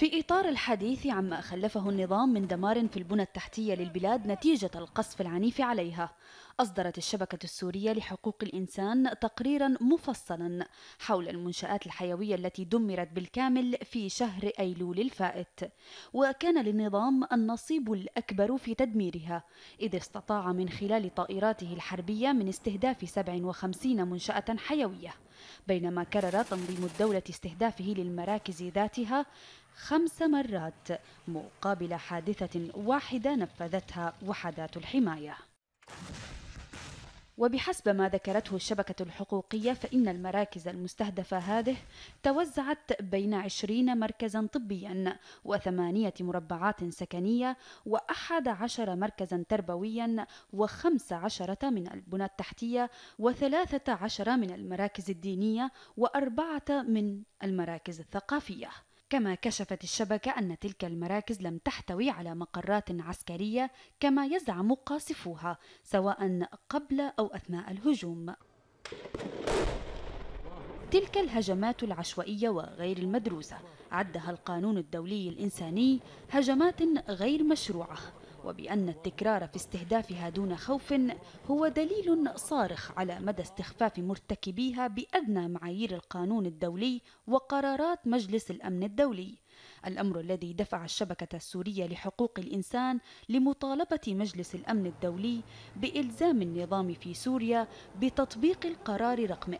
في إطار الحديث عما خلفه النظام من دمار في البنى التحتية للبلاد نتيجة القصف العنيف عليها، أصدرت الشبكة السورية لحقوق الإنسان تقريرا مفصلا حول المنشآت الحيوية التي دمرت بالكامل في شهر أيلول الفائت، وكان للنظام النصيب الأكبر في تدميرها، إذ استطاع من خلال طائراته الحربية من استهداف 57 منشأة حيوية، بينما كرر تنظيم الدولة استهدافه للمراكز ذاتها 5 مرات مقابل حادثة واحدة نفذتها وحدات الحماية. وبحسب ما ذكرته الشبكة الحقوقية فإن المراكز المستهدفة هذه توزعت بين 20 مركزا طبيا و8 مربعات سكنية و11 مركزا تربويا و15 من البنى التحتية و13 من المراكز الدينية و4 من المراكز الثقافية. كما كشفت الشبكة أن تلك المراكز لم تحتوي على مقرات عسكرية كما يزعم قاصفوها سواء قبل أو أثناء الهجوم. تلك الهجمات العشوائية وغير المدروسة عدها القانون الدولي الإنساني هجمات غير مشروعة، وبأن التكرار في استهدافها دون خوف هو دليل صارخ على مدى استخفاف مرتكبيها بأدنى معايير القانون الدولي وقرارات مجلس الأمن الدولي، الأمر الذي دفع الشبكة السورية لحقوق الإنسان لمطالبة مجلس الأمن الدولي بإلزام النظام في سوريا بتطبيق القرار رقم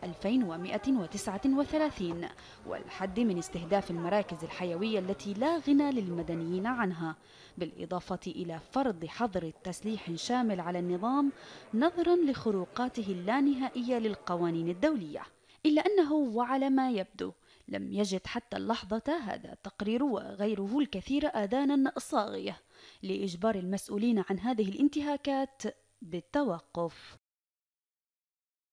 2139 والحد من استهداف المراكز الحيوية التي لا غنى للمدنيين عنها، بالإضافة إلى فرض حظر تسليح شامل على النظام نظرا لخروقاته اللانهائية للقوانين الدولية. إلا أنه وعلى ما يبدو لم يجد حتى اللحظة هذا التقرير وغيره الكثير آذانا صاغية لإجبار المسؤولين عن هذه الانتهاكات بالتوقف.